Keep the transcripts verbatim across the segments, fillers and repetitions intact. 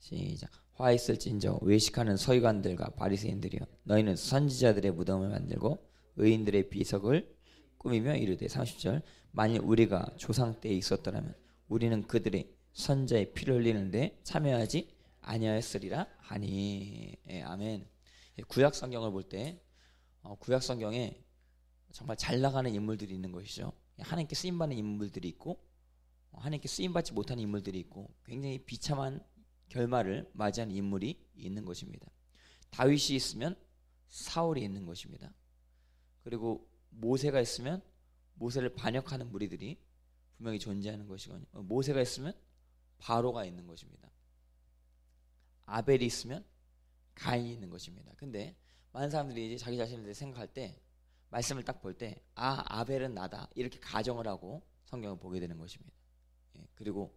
시작. 화 있을진저 외식하는 서기관들과 바리새인들이여, 너희는 선지자들의 무덤을 만들고 의인들의 비석을 꾸미며 이르되. 삼십 절. 만일 우리가 조상 때에 있었더라면 우리는 그들의 선자의 피를 흘리는데 참여하지 아니하였으리라 하니. 예, 아멘. 구약 성경을 볼 때 어, 구약 성경에 정말 잘 나가는 인물들이 있는 것이죠. 하나님께 쓰임 받는 인물들이 있고 어, 하나님께 쓰임 받지 못하는 인물들이 있고 굉장히 비참한 결말을 맞이하는 인물이 있는 것입니다. 다윗이 있으면 사울이 있는 것입니다. 그리고 모세가 있으면 모세를 반역하는 무리들이 분명히 존재하는 것이거든요. 모세가 있으면 바로가 있는 것입니다. 아벨이 있으면 가인이 있는 것입니다. 근데 많은 사람들이 이제 자기 자신에 대해 생각할 때 말씀을 딱 볼 때 아, 아벨은 나다 이렇게 가정을 하고 성경을 보게 되는 것입니다. 예, 그리고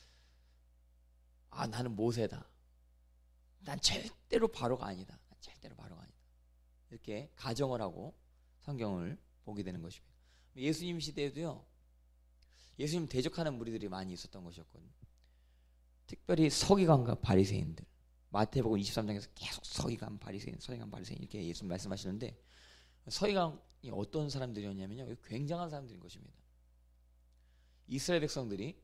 아, 나는 모세다. 난 절대로 바로가 아니다. 난 절대로 바로가 아니다. 이렇게 가정을 하고 성경을 보게 되는 것입니다. 예수님 시대에도요, 예수님 대적하는 무리들이 많이 있었던 것이었거든요. 특별히 서기관과 바리새인들. 마태복음 이십삼 장에서 계속 서기관, 바리새인, 서기관, 바리새인 이렇게 예수님 말씀하시는데, 서기관이 어떤 사람들이었냐면요, 굉장한 사람들인 것입니다. 이스라엘 백성들이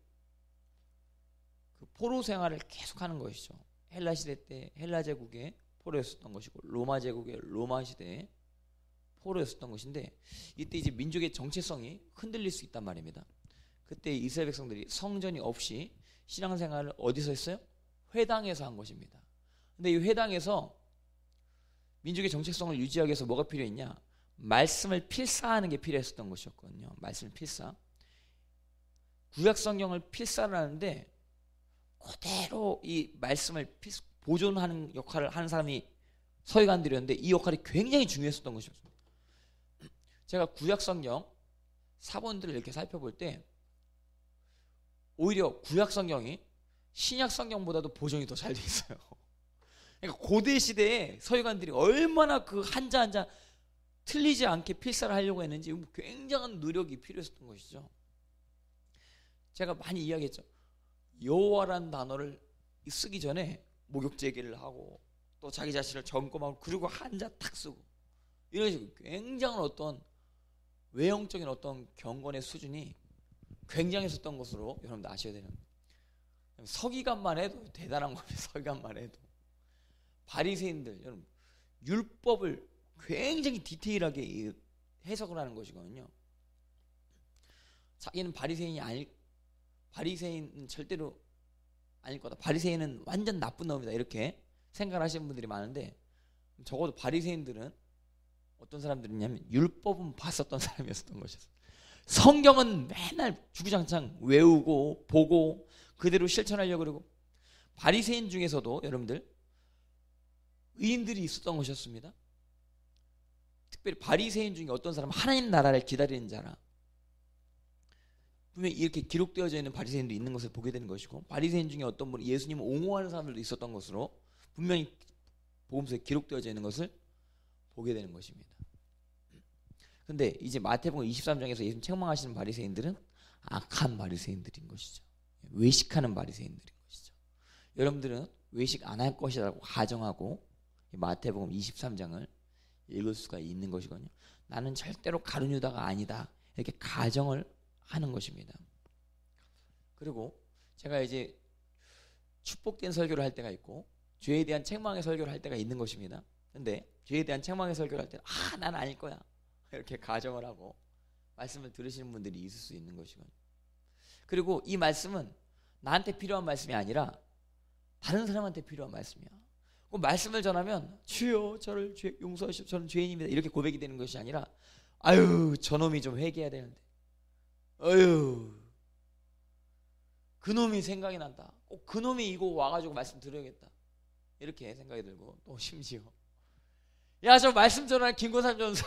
그 포로 생활을 계속하는 것이죠. 헬라 시대 때 헬라 제국에 포로였었던 것이고, 로마 제국의 로마 시대에 포로였었던 것인데, 이때 이제 민족의 정체성이 흔들릴 수 있단 말입니다. 그때 이스라엘 백성들이 성전이 없이 신앙생활을 어디서 했어요? 회당에서 한 것입니다. 근데 이 회당에서 민족의 정체성을 유지하기 위해서 뭐가 필요했냐? 말씀을 필사하는 게 필요했었던 것이었거든요. 말씀을 필사. 구약 성경을 필사를 하는데 그대로 이 말씀을 보존하는 역할을 하는 사람이 서기관들이었는데, 이 역할이 굉장히 중요했었던 것이었습니다. 제가 구약 성경 사본들을 이렇게 살펴볼 때 오히려 구약 성경이 신약 성경보다도 보존이 더 잘 돼 있어요. 그러니까 고대 시대에 서기관들이 얼마나 그 한자 한자 틀리지 않게 필사를 하려고 했는지 굉장한 노력이 필요했었던 것이죠. 제가 많이 이야기했죠. 여호와라는 단어를 쓰기 전에 목욕제기를 하고 또 자기 자신을 점검하고 그리고 한자 탁 쓰고 이런 식으로 굉장한 어떤 외형적인 어떤 경건의 수준이 굉장했었던 것으로 여러분들 아셔야 되는, 서기관만 해도 대단한 겁니다. 서기관만 해도. 바리새인들, 여러분 율법을 굉장히 디테일하게 해석을 하는 것이거든요. 자기는 바리새인이 아닐, 바리새인은 절대로 아닐 거다. 바리새인은 완전 나쁜 놈이다. 이렇게 생각을 하시는 분들이 많은데, 적어도 바리새인들은 어떤 사람들이냐면 율법은 봤었던 사람이었던 것이었어요. 성경은 맨날 주구장창 외우고 보고 그대로 실천하려고 그러고, 바리새인 중에서도 여러분들 의인들이 있었던 것이었습니다. 특별히 바리새인 중에 어떤 사람은 하나님 나라를 기다리는 자라. 분명히 이렇게 기록되어져 있는 바리새인도 있는 것을 보게 되는 것이고, 바리새인 중에 어떤 분이 예수님을 옹호하는 사람들도 있었던 것으로 분명히 복음서에 기록되어져 있는 것을 보게 되는 것입니다. 근데 이제 마태복음 이십삼 장에서 예수님 책망하시는 바리새인들은 악한 바리새인들인 것이죠. 외식하는 바리새인들인 것이죠. 여러분들은 외식 안 할 것이라고 가정하고 마태복음 이십삼 장을 읽을 수가 있는 것이거든요. 나는 절대로 가룟 유다가 아니다. 이렇게 가정을 하는 것입니다. 그리고 제가 이제 축복된 설교를 할 때가 있고 죄에 대한 책망의 설교를 할 때가 있는 것입니다. 근데 죄에 대한 책망의 설교를 할 때는 아, 난 아닐 거야. 이렇게 가정을 하고 말씀을 들으시는 분들이 있을 수 있는 것이거든요. 그리고 이 말씀은 나한테 필요한 말씀이 아니라 다른 사람한테 필요한 말씀이야. 그 말씀을 전하면 주여 저를 죄, 용서하시오, 저는 죄인입니다, 이렇게 고백이 되는 것이 아니라 아유 저놈이 좀 회개해야 되는데, 아유 그놈이 생각이 난다, 꼭 그놈이 이거 와가지고 말씀 들어야겠다, 이렇게 생각이 들고, 또 심지어 야 저 말씀 전하는 김건삼 전사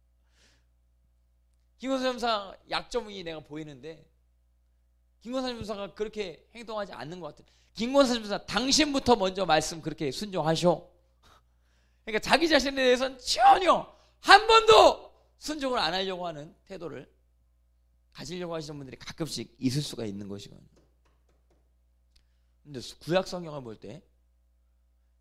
김건삼 전사 약점이 내가 보이는데 김건삼 전사가 그렇게 행동하지 않는 것 같아. 김건삼 전사 당신부터 먼저 말씀 그렇게 순종하셔. 그러니까 자기 자신에 대해서는 전혀 한 번도 순종을 안 하려고 하는 태도를 가지려고 하시는 분들이 가끔씩 있을 수가 있는 것이거든요. 근데 구약 성경을 볼 때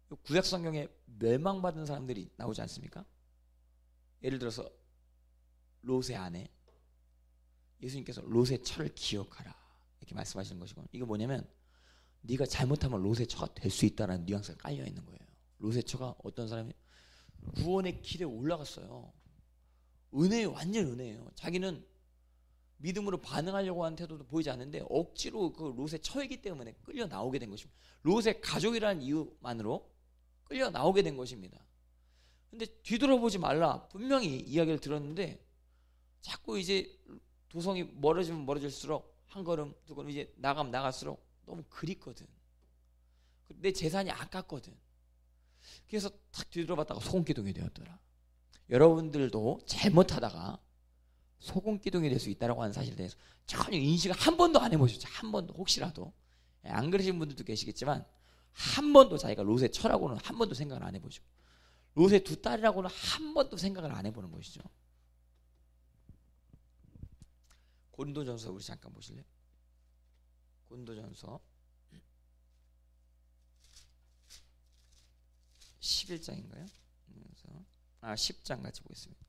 구약 성경에 멸망받은 사람들이 나오지 않습니까? 예를 들어서 롯의 아내, 예수님께서 롯의 처를 기억하라 이렇게 말씀하시는 것이고, 이거 뭐냐면 네가 잘못하면 롯의 처가 될 수 있다라는 뉘앙스가 깔려 있는 거예요. 롯의 처가 어떤 사람이 구원의 길에 올라갔어요. 은혜예요. 완전 은혜예요. 자기는 믿음으로 반응하려고 하는 태도도 보이지 않는데 억지로 그 롯의 처이기 때문에 끌려 나오게 된 것입니다. 롯의 가족이라는 이유만으로 끌려 나오게 된 것입니다. 근데 뒤돌아보지 말라 분명히 이야기를 들었는데 자꾸 이제 도성이 멀어지면 멀어질수록 한 걸음 두 걸음 이제 나가면 나갈수록 너무 그립거든. 내 재산이 아깝거든. 그래서 탁 뒤돌아봤다가 소금기둥이 되었더라. 여러분들도 잘못하다가 소금기둥이 될 수 있다고 하는 사실에 대해서 전혀 인식을 한 번도 안 해보셨죠. 한 번도. 혹시라도 안 그러신 분들도 계시겠지만 한 번도 자기가 롯의 처라고는 한 번도 생각을 안 해보죠. 롯의 두 딸이라고는 한 번도 생각을 안 해보는 것이죠. 고린도전서 우리 잠깐 보실래요? 고린도전서 십일 장인가요? 아, 십 장 같이 보겠습니다.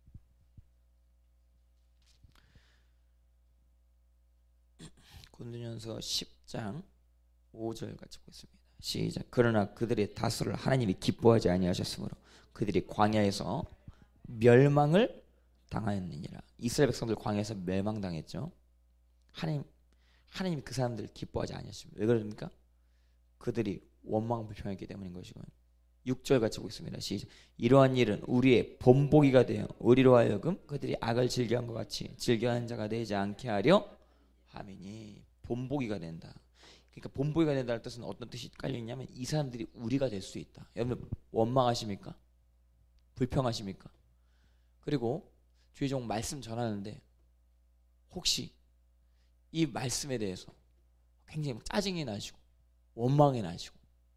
고린도전서 십 장 오 절 같이 보겠습니다. 시작. 그러나 그들의 다수를 하나님이 기뻐하지 아니하셨으므로 그들이 광야에서 멸망을 당하였느니라. 이스라엘 백성들 광야에서 멸망당했죠. 하나님 하나님이 그 사람들을 기뻐하지 아니하십니다. 왜 그럽니까? 그들이 원망 불평했기 때문인 것이고요. 육 절 같이 보겠습니다. 시작. 이러한 일은 우리의 본보기가 되어 우리로 하여금 그들이 악을 즐겨한 것 같이 즐겨하는 자가 되지 않게 하려 함이니. 본보기가 된다. 그러니까 본보기가 된다는 뜻은 어떤 뜻이 깔려있냐면 이 사람들이 우리가 될 수 있다. 여러분 원망하십니까? 불평하십니까? 그리고 주의 종 말씀 전하는데 혹시 이 말씀에 대해서 굉장히 짜증이 나시고 원망이 나시고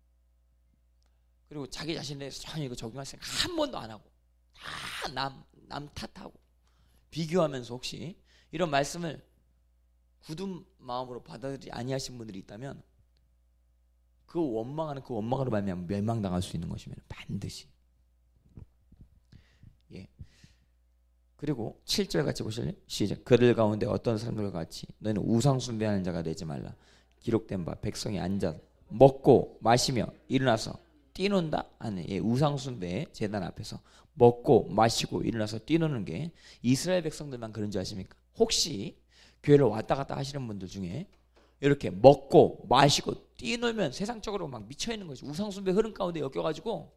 그리고 자기 자신에 대해서 전혀 이거 적용할 생각 한 번도 안 하고 다 남, 남 탓하고 비교하면서 혹시 이런 말씀을 굳은 마음으로 받아들이지 아니하신 분들이 있다면 그 원망하는 그 원망으로 말미암아 멸망당할 수 있는 것이면 반드시. 예. 그리고 칠 절 같이 보실래요? 시작. 그들 가운데 어떤 사람들과 같이 너희는 우상 숭배하는 자가 되지 말라. 기록된 바 백성이 앉아 먹고 마시며 일어나서 뛰논다? 아니, 예, 우상 숭배 제단 앞에서 먹고 마시고 일어나서 뛰노는 게 이스라엘 백성들만 그런 줄 아십니까? 혹시 교회를 왔다 갔다 하시는 분들 중에 이렇게 먹고 마시고 뛰놀면 세상적으로 막 미쳐있는 거죠. 우상 숭배 흐름 가운데 엮여가지고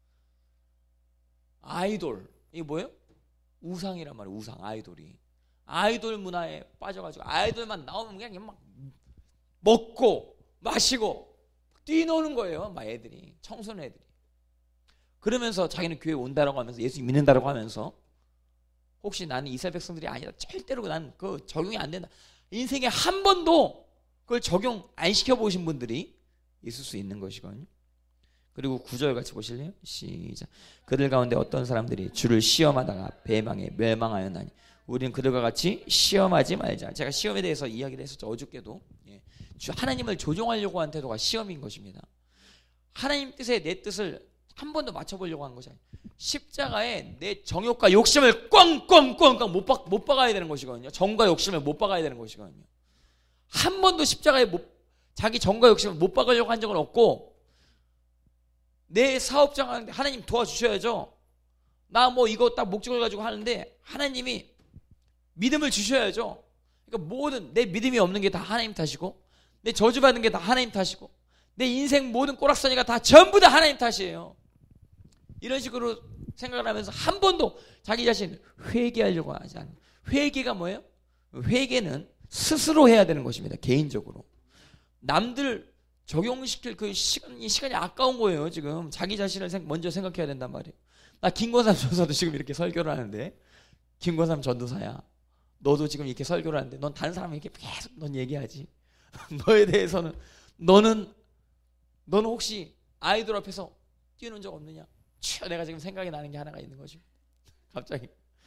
아이돌, 이게 뭐예요? 우상이란 말이에요. 우상, 아이돌이 아이돌 문화에 빠져가지고 아이돌만 나오면 그냥 막 먹고 마시고 뛰노는 거예요. 막 애들이, 청소년 애들이. 그러면서 자기는 교회 온다라고 하면서 예수 믿는다라고 하면서 혹시 나는 이스라엘 백성들이 아니다. 절대로 난 그 적용이 안 된다. 인생에 한 번도 그걸 적용 안 시켜보신 분들이 있을 수 있는 것이거든요. 그리고 구 절 같이 보실래요? 시작. 그들 가운데 어떤 사람들이 주를 시험하다가 배망에 멸망하였나니 우리는 그들과 같이 시험하지 말자. 제가 시험에 대해서 이야기를 했었죠. 어저께도. 예. 하나님을 조종하려고 한 태도가 시험인 것입니다. 하나님 뜻에 내 뜻을 한 번도 맞춰보려고 한 것이 아니에요. 십자가에 내 정욕과 욕심을 꽝꽝꽝꽝 못, 박, 못 박아야 되는 것이거든요. 정과 욕심을 못 박아야 되는 것이거든요. 한 번도 십자가에 못, 자기 정과 욕심을 못 박으려고 한 적은 없고 내 사업장 하는데 하나님 도와주셔야죠. 나 뭐 이거 딱 목적을 가지고 하는데 하나님이 믿음을 주셔야죠. 그러니까 모든 내 믿음이 없는 게 다 하나님 탓이고 내 저주받는 게 다 하나님 탓이고 내 인생 모든 꼬락서니가 다 전부 다 하나님 탓이에요. 이런 식으로 생각을 하면서 한 번도 자기 자신 회개하려고 하지 않아요. 회개가 뭐예요? 회개는 스스로 해야 되는 것입니다. 개인적으로. 남들 적용시킬 그 시간이, 시간이 아까운 거예요. 지금 자기 자신을 먼저 생각해야 된단 말이에요. 나 김권삼 전도사도 지금 이렇게 설교를 하는데 김권삼 전도사야. 너도 지금 이렇게 설교를 하는데 넌 다른 사람에게 계속 넌 얘기하지. 너에 대해서는 너는 너는 혹시 아이돌 앞에서 뛰는 적 없느냐? 치, 내가 지금 생각이 나는 게 하나가 있는 거죠. 갑자기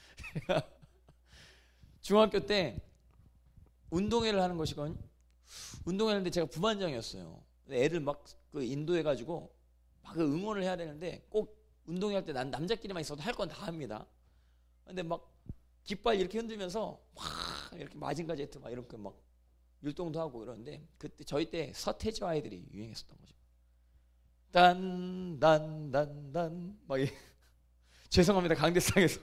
중학교 때 운동회를 하는 것이거든요. 운동회 하는데 제가 부반장이었어요. 애들 막 그 인도해가지고 막 응원을 해야 되는데 꼭 운동회 할 때 난 남자끼리만 있어도 할 건 다 합니다. 근데 막 깃발 이렇게 흔들면서 막 이렇게 마징가 제트 막 이렇게 막 율동도 하고 그러는데 그때 저희 때 서태지 아이들이 유행했었던 거죠. 딴딴딴딴 막 죄송합니다 강대상에서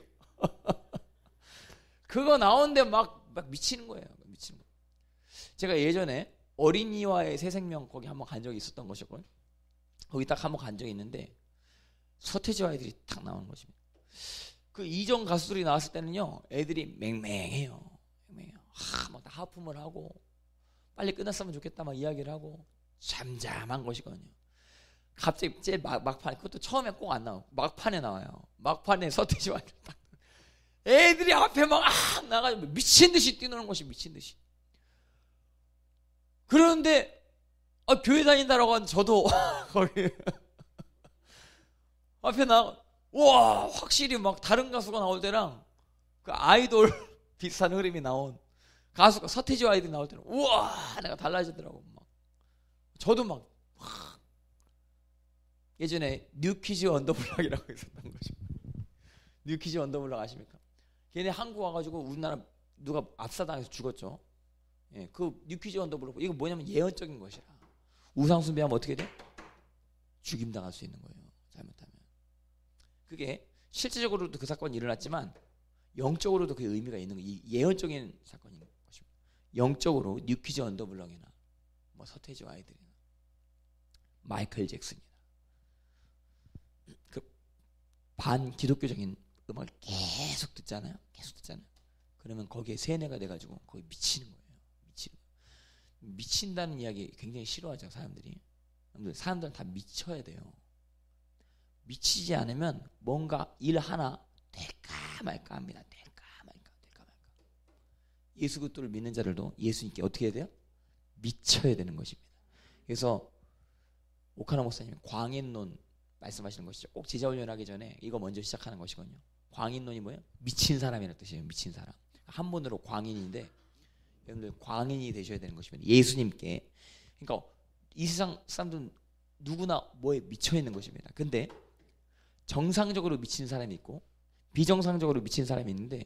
그거 나오는데 막, 막 미치는 거예요. 미치는 거. 제가 예전에 어린이와의 새 생명 거기 한번 간 적이 있었던 것이고요. 거기 딱 한번 간 적이 있는데 서태지 아이들이 딱 나오는 것입니다. 그 이전 가수들이 나왔을 때는요, 애들이 맹맹해요. 맹맹해요. 하, 막 하품을 하고 빨리 끝났으면 좋겠다 막 이야기를 하고 잠잠한 것이거든요. 갑자기 제일 막, 막판 그것도 처음에 꼭 안 나오고 막판에 나와요. 막판에 서태지 아이들 딱 애들이 앞에 막 아, 나가지고 미친 듯이 뛰노는 것이 미친 듯이. 그런데 아, 교회 다닌다라고 하는 저도 거기 앞에 나, 와 확실히 막 다른 가수가 나올 때랑 그 아이돌 비슷한 흐름이 나온 가수가 서태지 아이들이 나올 때는 우와 내가 달라지더라고. 막 저도 막, 막 예전에 뉴키즈 언더블락이라고 있었던 거죠. 뉴키즈 언더블락 아십니까? 걔네 한국 와가지고 우리나라 누가 압사당해서 죽었죠. 예, 그 뉴키즈 언더블락 이거 뭐냐면 예언적인 것이라 우상숭배하면 어떻게 돼? 죽임당할 수 있는 거예요. 잘못하면. 그게 실제적으로도 그 사건이 일어났지만 영적으로도 그 의미가 있는 거, 이 예언적인 사건인 것입니다. 영적으로 뉴키즈 언더블럭이나 뭐 서태지 아이들이나 마이클 잭슨이나 그 반 기독교적인 음악을 계속 듣잖아요. 계속 듣잖아요. 그러면 거기에 세뇌가 돼가지고 거기 미치는 거예요. 미치는 거예요. 미친다는 이야기 굉장히 싫어하죠 사람들이. 사람들은 다 미쳐야 돼요. 미치지 않으면 뭔가 일 하나 될까 말까 합니다. 될까 말까 될까 말까. 예수 그리스도를 믿는 자들도 예수님께 어떻게 해야 돼요? 미쳐야 되는 것입니다. 그래서 오카나 목사님이 광인론 말씀하시는 것이죠. 꼭 제자 훈련하기 전에 이거 먼저 시작하는 것이거든요. 광인론이 뭐예요? 미친 사람이라는 뜻이에요. 미친 사람. 한 번으로 광인인데 여러분들 광인이 되셔야 되는 것입니다. 예수님께. 그러니까 이 세상 사람들은 누구나 뭐에 미쳐 있는 것입니다. 근데 정상적으로 미친 사람이 있고 비정상적으로 미친 사람이 있는데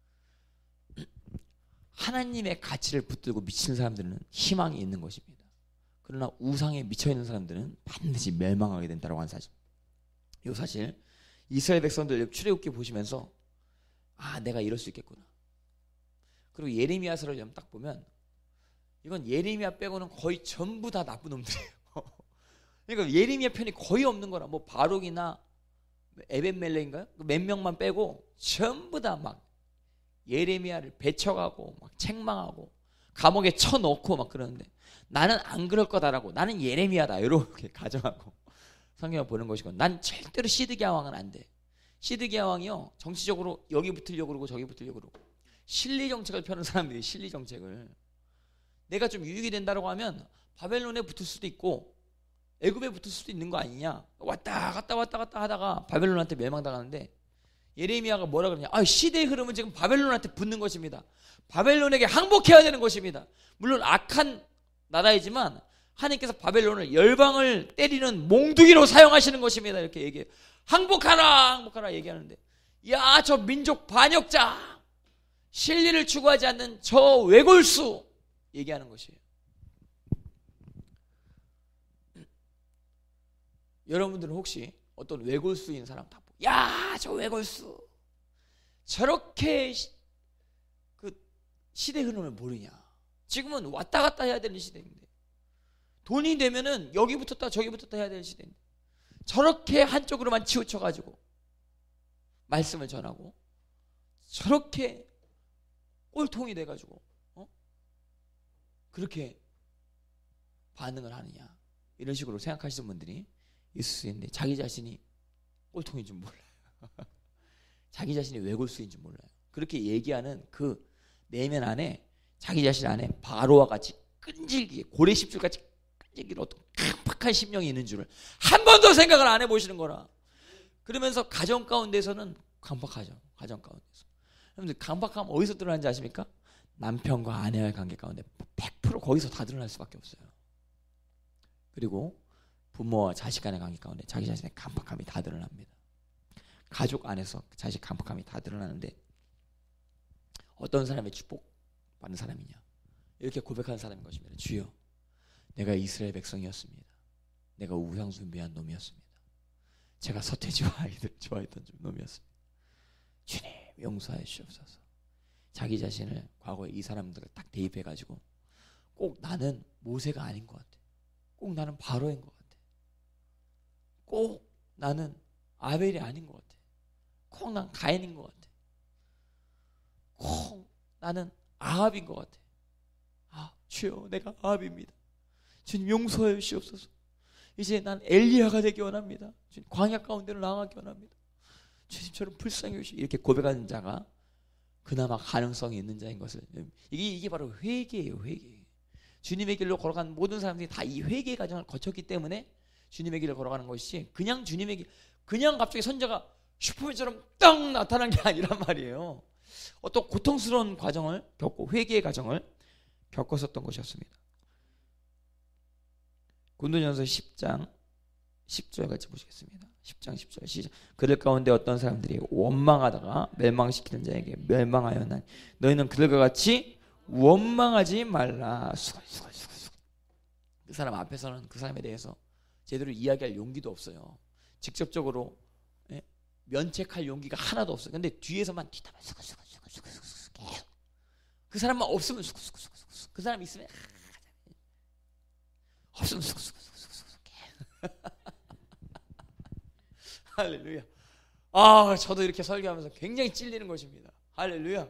하나님의 가치를 붙들고 미친 사람들은 희망이 있는 것입니다. 그러나 우상에 미쳐 있는 사람들은 반드시 멸망하게 된다고 하는 사실. 이 사실 이스라엘 백성들 출애굽기 보시면서 아 내가 이럴 수 있겠구나. 그리고 예레미야서를 딱 보면 이건 예레미야 빼고는 거의 전부 다 나쁜 놈들이에요. 그러니까 예레미야 편이 거의 없는 거라. 뭐 바룩이나 에벤멜레인가요? 몇 명만 빼고 전부 다 막 예레미야를 배척하고 막 책망하고 감옥에 쳐넣고 막 그러는데 나는 안 그럴 거다라고 나는 예레미야다 이렇게 가정하고 성경을 보는 것이고 난 절대로 시드기야 왕은 안 돼. 시드기야 왕이요 정치적으로 여기 붙으려고 그러고 저기 붙으려고 그러고 실리 정책을 펴는 사람들이 실리 정책을 내가 좀 유익이 된다고 하면 바벨론에 붙을 수도 있고 애굽에 붙을 수도 있는 거 아니냐. 왔다 갔다 왔다 갔다 하다가 바벨론한테 멸망당하는데 예레미야가 뭐라 그러냐. 아, 시대의 흐름은 지금 바벨론한테 붙는 것입니다. 바벨론에게 항복해야 되는 것입니다. 물론 악한 나라이지만 하나님께서 바벨론을 열방을 때리는 몽둥이로 사용하시는 것입니다. 이렇게 얘기해요. 항복하라 항복하라 얘기하는데 야, 저 민족 반역자 진리를 추구하지 않는 저 외골수 얘기하는 것이에요. 여러분들은 혹시 어떤 외골수인 사람 다 보고 야, 저 외골수 저렇게 시, 그 시대 흐름을 모르냐. 지금은 왔다 갔다 해야 되는 시대인데 돈이 되면은 여기 붙었다 저기 붙었다 해야 되는 시대인데 저렇게 한쪽으로만 치우쳐가지고 말씀을 전하고 저렇게 꼴통이 돼가지고 어? 그렇게 반응을 하느냐 이런 식으로 생각하시는 분들이 있을 수 있는데 자기 자신이 꼴통인 줄 몰라요. 자기 자신이 외골수인 줄 몰라요. 그렇게 얘기하는 그 내면 안에 자기 자신 안에 바로와 같이 끈질기게 고래십줄같이 끈질기게 어떤 깜박한 심령이 있는 줄을 한 번도 생각을 안 해보시는 거라. 그러면서 가정 가운데서는 강박하죠. 가정 가운데서. 여러분들 강박하면 어디서 드러나는지 아십니까? 남편과 아내와의 관계 가운데 백 퍼센트 거기서 다 드러날 수밖에 없어요. 그리고 부모와 자식 간의 관계 가운데 자기 자신의 강팍함이 다 드러납니다. 가족 안에서 자식 강팍함이 다 드러나는데 어떤 사람의 축복받는 사람이냐, 이렇게 고백하는 사람인 것입니다. 주여, 내가 이스라엘 백성이었습니다. 내가 우상 숭배한 놈이었습니다. 제가 서태지와 아이들 좋아했던 놈이었습니다. 주님 용서하여 주옵소서. 자기 자신을 과거에 이 사람들을 딱 대입해가지고 꼭 나는 모세가 아닌 것 같아, 꼭 나는 바로인 것 같아, 꼭 나는 아벨이 아닌 것 같아, 꼭 난 가인인 것 같아, 꼭 나는 아합인 것 같아. 아, 주여, 내가 아합입니다. 주님 용서해 주시옵소서. 이제 난 엘리야가 되기 원합니다. 주님 광야 가운데로 나가기 원합니다. 주님 저를 불쌍히 여기시고, 이렇게 고백하는 자가 그나마 가능성이 있는 자인 것을, 이게, 이게 바로 회개예요. 회개. 주님의 길로 걸어간 모든 사람들이 다 이 회개 과정을 거쳤기 때문에 주님의 길을 걸어가는 것이 그냥 주님의 길, 그냥 갑자기 선자가 슈퍼맨처럼 딱 나타난 게 아니란 말이에요. 어떤 고통스러운 과정을 겪고 회개의 과정을 겪었었던 것이었습니다. 고린도전서 십 장 십 절 같이 보시겠습니다. 십 장 십 절 시작. 그들 가운데 어떤 사람들이 원망하다가 멸망시키는 자에게 멸망하였나니 너희는 그들과 같이 원망하지 말라. 수건 수건 수건 수건. 그 사람 앞에서는 그 사람에 대해서 제대로 이야기할 용기도 없어요. 직접적으로 예? 면책할 용기가 하나도 없어요. 근데 뒤에서만 뒤담아 수건 수건 수건 수건 수건 계속. 그 사람만 없으면 수건 수건 수건 수건. 그 사람 있으면 아, 없으면 수건 수건 수건 수건 수건. 할렐루야. 아, 저도 이렇게 설교하면서 굉장히 찔리는 것입니다. 할렐루야.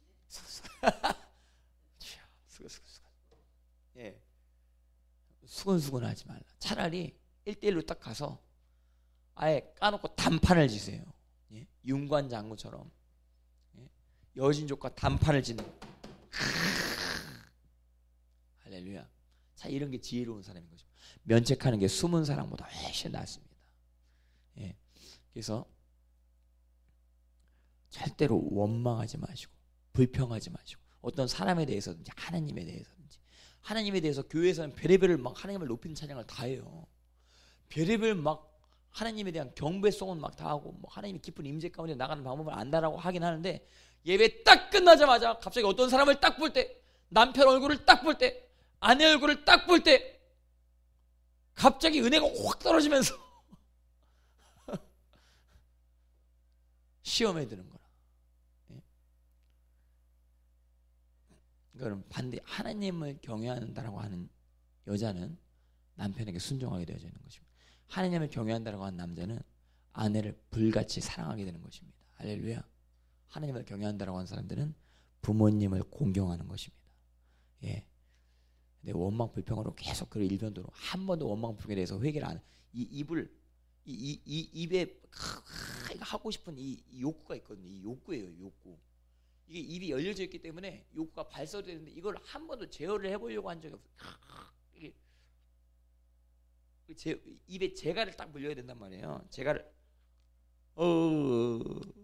수근수근. 예. 수근수근하지 말라. 차라리 일대일로 딱 가서 아예 까놓고 단판을 지세요. 예? 윤관 장군처럼 예? 여진족과 단판을 짓는. 할렐루야. 자, 이런 게 지혜로운 사람인 거죠. 면책하는 게 숨은 사람보다 훨씬 낫습니다. 예. 그래서 절대로 원망하지 마시고 불평하지 마시고, 어떤 사람에 대해서든지 하나님에 대해서든지, 하나님에 대해서 교회에서는 별의별을 막 하나님을 높이는 찬양을 다 해요. 별의별 막 하나님에 대한 경배송은 막 다 하고, 뭐 하나님이 깊은 임재 가운데 나가는 방법을 안다라고 하긴 하는데, 예배 딱 끝나자마자 갑자기 어떤 사람을 딱 볼 때, 남편 얼굴을 딱 볼 때, 아내 얼굴을 딱 볼 때 갑자기 은혜가 확 떨어지면서 시험에 드는 거라. 예? 그럼 반대, 하나님을 경외한다라고 하는 여자는 남편에게 순종하게 되어져 있는 것입니다. 하나님을 경외한다라고 하는 남자는 아내를 불같이 사랑하게 되는 것입니다. 할렐루야. 하나님을 경외한다라고 하는 사람들은 부모님을 공경하는 것입니다. 예. 근데 원망 불평으로 계속 그 일변도로 한 번도 원망 불평에 대해서 회개를 안, 이 입을 이, 이, 이 입에 하고 싶은 이, 이 욕구가 있거든요. 이 욕구예요, 욕구. 이게 입이 열려져 있기 때문에 욕구가 발설되는데 이걸 한 번도 제어를 해보려고 한 적이 없어요. 이게 제, 입에 재갈을 딱 물려야 된단 말이에요. 재갈을 어어어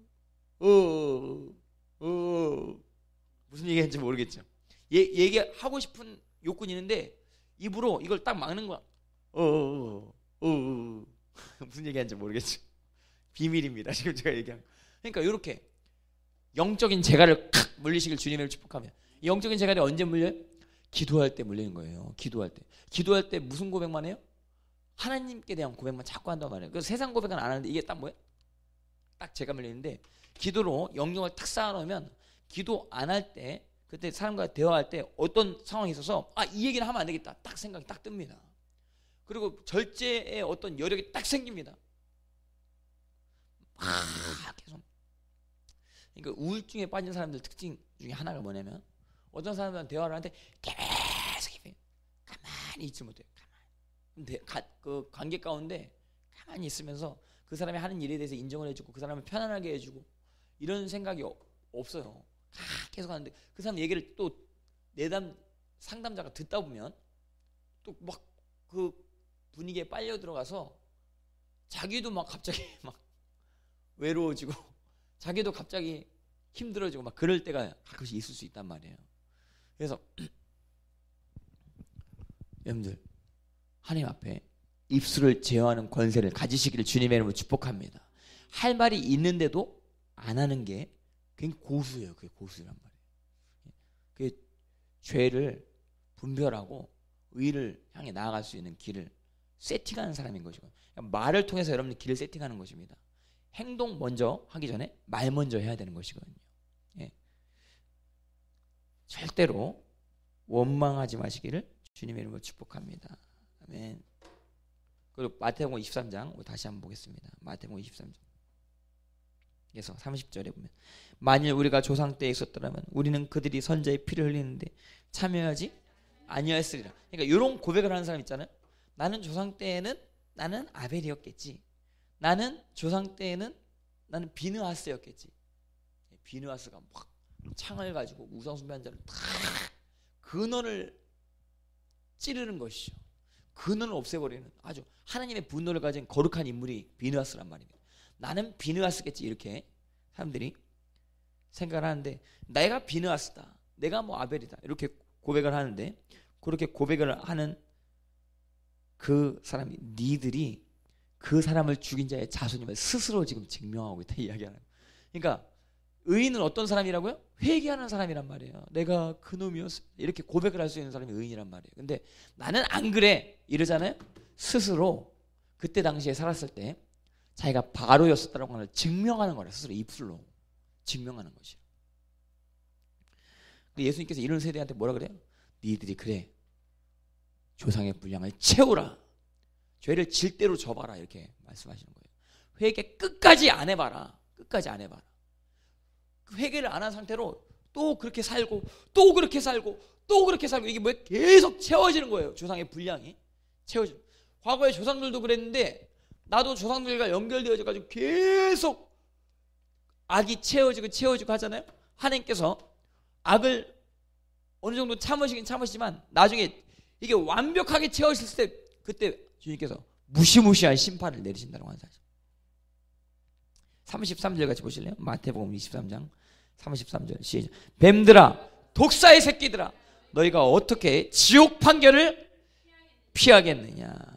어, 어, 무슨 얘기하는지 모르겠죠. 얘, 얘기하고 싶은 욕구는 있는데 입으로 이걸 딱 막는 거야. 어어어 어, 무슨 얘기하는지 모르겠죠. 비밀입니다. 지금 제가 얘기한. 그러니까 이렇게 영적인 재갈을 칵 물리시길 주님을 축복하며, 영적인 재갈이 언제 물려요? 기도할 때 물리는 거예요. 기도할 때. 기도할 때 무슨 고백만 해요? 하나님께 대한 고백만 자꾸 한단 말이에요. 그래서 세상 고백은 안 하는데 이게 딱 뭐예요? 딱 재가 물리는데, 기도로 영역을 탁 쌓아놓으면 기도 안 할 때, 그때 사람과 대화할 때 어떤 상황이 있어서 아, 이 얘기는 하면 안 되겠다 딱 생각이 딱 듭니다. 그리고 절제의 어떤 여력이 딱 생깁니다. 막 계속. 그러니까 우울증에 빠진 사람들 특징 중에 하나가 뭐냐면, 어떤 사람들은 대화를 하는데 계속 가만히 있지 못해요. 가만히. 근데 가, 그 관계 가운데 가만히 있으면서 그 사람이 하는 일에 대해서 인정을 해주고 그 사람을 편안하게 해주고 이런 생각이 어, 없어요. 계속 하는데 그 사람 얘기를 또 내담 상담자가 듣다 보면 또 막 그 분위기에 빨려 들어가서 자기도 막 갑자기 막 외로워지고 자기도 갑자기 힘들어지고 막 그럴 때가 가끔씩 있을 수 있단 말이에요. 그래서 여러분들, 하나님 앞에 입술을 제어하는 권세를 가지시기를 주님의 이름으로 축복합니다. 할 말이 있는데도 안 하는 게 그게 고수예요. 그게 고수란 말이에요. 그게 죄를 분별하고 의를 향해 나아갈 수 있는 길을 세팅하는 사람인 것이고, 말을 통해서 여러분들 길을 세팅하는 것입니다. 행동 먼저 하기 전에 말 먼저 해야 되는 것이거든요. 예. 절대로 원망하지 마시기를 주님의 이름으로 축복합니다. 아멘. 그리고 마태복음 이십삼 장 다시 한번 보겠습니다. 마태복음 이십삼 장 그래서 삼십 절에 보면, 만일 우리가 조상 때에 있었더라면 우리는 그들이 선자의 피를 흘리는데 참여하지 아니하였으리라. 그러니까 이런 고백을 하는 사람 있잖아요. 나는 조상 때에는 나는 아벨이었겠지. 나는 조상 때에는 나는 비느하스였겠지. 비느하스가 막 창을 가지고 우상숭배한 자를 다 근원을 찌르는 것이죠. 근원을 없애버리는 아주 하나님의 분노를 가진 거룩한 인물이 비느하스란 말입니다. 나는 비느하스겠지, 이렇게 사람들이 생각을 하는데, 내가 비느하스다, 내가 뭐 아벨이다, 이렇게 고백을 하는데, 그렇게 고백을 하는 그 사람이, 니들이 그 사람을 죽인 자의 자손임을 스스로 지금 증명하고 있다, 이야기하는 거예요. 그러니까 의인은 어떤 사람이라고요? 회개하는 사람이란 말이에요. 내가 그놈이었어, 이렇게 고백을 할 수 있는 사람이 의인이란 말이에요. 근데 나는 안 그래 이러잖아요. 스스로 그때 당시에 살았을 때 자기가 바로였었다라고 하는 걸 증명하는 거라, 스스로 입술로 증명하는 것이에요. 예수님께서 이런 세대한테 뭐라 그래요? 니들이 그래, 조상의 분량을 채우라, 죄를 질대로 져봐라, 이렇게 말씀하시는 거예요. 회개 끝까지 안 해봐라. 끝까지 안 해봐라. 회개를 안 한 상태로 또 그렇게 살고 또 그렇게 살고 또 그렇게 살고, 이게 뭐 계속 채워지는 거예요. 조상의 분량이 채워져. 과거에 조상들도 그랬는데 나도 조상들과 연결되어져 가지고 계속 악이 채워지고 채워지고 하잖아요. 하나님께서 악을 어느 정도 참으시긴 참으시지만 나중에 이게 완벽하게 채워졌을 때, 그때 주님께서 무시무시한 심판을 내리신다고 하는 사실. 삼십삼 절 같이 보실래요? 마태복음 이십삼 장 삼십삼 절 시작. 뱀들아, 독사의 새끼들아, 너희가 어떻게 지옥 판결을 피하겠느냐.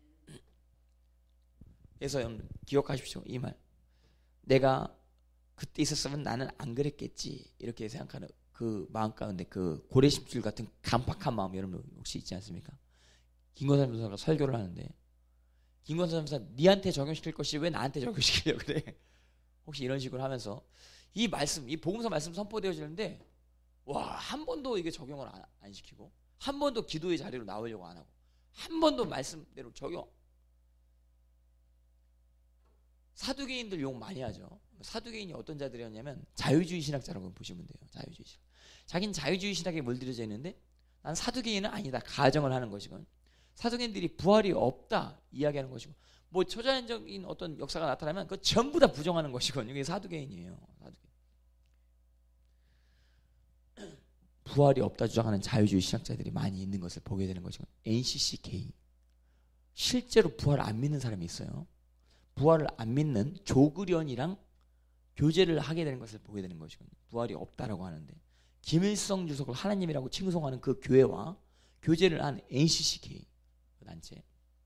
그래서 여러분 기억하십시오. 이 말, 내가 그때 있었으면 나는 안 그랬겠지, 이렇게 생각하는 그 마음 가운데 그 고래심줄 같은 간팍한 마음 여러분 혹시 있지 않습니까? 김건선 전사가 설교를 하는데, 김건선 전사 니한테 적용시킬 것이 왜 나한테 적용시키려고 그래? 혹시 이런 식으로 하면서 이 말씀, 이 복음서 말씀 선포되어지는데, 와, 한 번도 이게 적용을 안, 안 시키고, 한 번도 기도의 자리로 나오려고 안 하고, 한 번도 말씀대로 적용. 사두개인들 욕 많이 하죠. 사두개인이 어떤 자들이었냐면 자유주의 신학자라고 보시면 돼요. 자유주의 신학. 자기는 자유주의 신학에 물들여져 있는데 난 사두개인은 아니다, 가정을 하는 것이건, 사두개인들이 부활이 없다 이야기하는 것이고, 뭐 초자연적인 어떤 역사가 나타나면 그 전부 다 부정하는 것이건, 이게 사두개인이에요. 사두개인. 부활이 없다 주장하는 자유주의 신학자들이 많이 있는 것을 보게 되는 것이건, 엔씨씨케이 실제로 부활을 안 믿는 사람이 있어요. 부활을 안 믿는 조그련이랑 교제를 하게 되는 것을 보게 되는 것이거든요. 부활이 없다라고 하는데, 김일성 주석을 하나님이라고 칭송하는 그 교회와 교제를 한 엔씨씨케이 그 단체,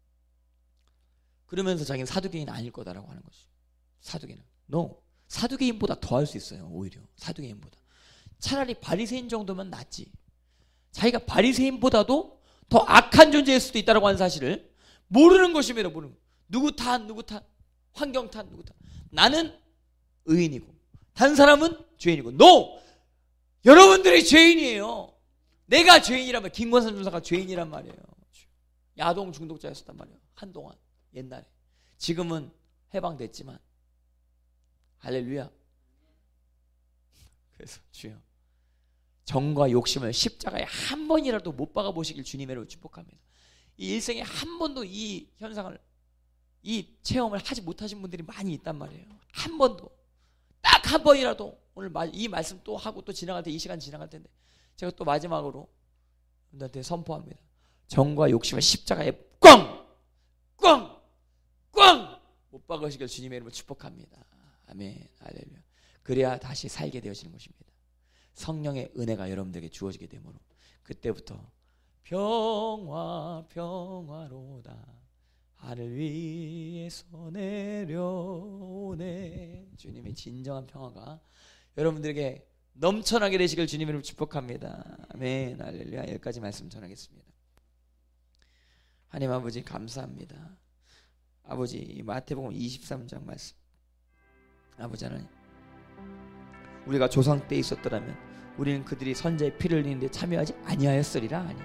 그러면서 자기는 사두개인 아닐 거다라고 하는 것이죠. 사두개인, no, 사두개인보다 더 할 수 있어요. 오히려 사두개인보다 차라리 바리새인 정도면 낫지. 자기가 바리새인보다도 더 악한 존재일 수도 있다라고 하는 사실을 모르는 것입니다. 모르는. 누구 탓, 누구 탓, 환경 탓, 누구 탓. 나는 의인이고 다른 사람은 죄인이고. no! 여러분들이 죄인이에요. 내가 죄인이란 말, 김권선 중사가 죄인이란 말이에요. 야동 중독자였었단 말이에요. 한동안, 옛날에. 지금은 해방됐지만. 할렐루야. 그래서 주여, 정과 욕심을 십자가에 한 번이라도 못 박아 보시길 주님의 이름으로 축복합니다. 이 일생에 한 번도 이 현상을, 이 체험을 하지 못하신 분들이 많이 있단 말이에요. 한 번도, 딱 한 번이라도. 오늘 이 말씀 또 하고 또 지나갈 때, 이 시간 지나갈 텐데 제가 또 마지막으로 여러분들한테 선포합니다. 정과 욕심을 십자가에 꽝! 꽝! 꽝! 못 박으시길 주님의 이름으로 축복합니다. 아멘. 할렐루야. 그래야 다시 살게 되어지는 것입니다. 성령의 은혜가 여러분들에게 주어지게 되므로 그때부터 평화 평화로다. 하늘 위에서 내려오네. 주님의 진정한 평화가 여러분들에게 넘쳐나게 되시길 주님 이름으로 축복합니다. 아멘. 할렐루야. 여기까지 말씀 전하겠습니다. 하나님 아버지 감사합니다. 아버지 마태복음 이십삼 장 말씀, 아버지 하나님, 우리가 조상 때 있었더라면 우리는 그들이 선자의 피를 흘리는데 참여하지 아니하였으리라 하니,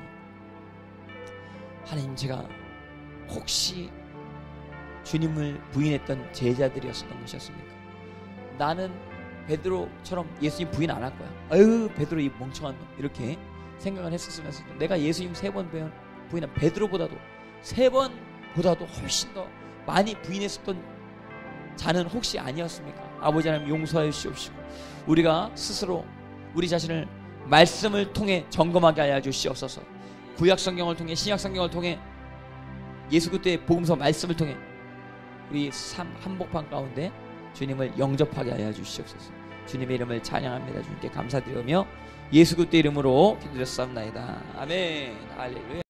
하나님 제가 혹시 주님을 부인했던 제자들이었던 것이었습니까? 나는 베드로처럼 예수님 부인 안 할 거야. 아유 베드로 이 멍청한 놈, 이렇게 생각을 했었으면서 내가 예수님 세 번 부인한 베드로보다도 세 번보다도 훨씬 더 많이 부인했었던 자는 혹시 아니었습니까? 아버지 하나님 용서하여 주시옵시고 우리가 스스로 우리 자신을 말씀을 통해 점검하게 하여 주시옵소서. 구약 성경을 통해 신약 성경을 통해 예수 그리스도의 복음서 말씀을 통해 우리 삶 한복판 가운데 주님을 영접하게 하여 주시옵소서. 주님의 이름을 찬양합니다. 주님께 감사드리며 예수 그리스도의 이름으로 기도드렸사옵나이다. 아멘. 할렐루야.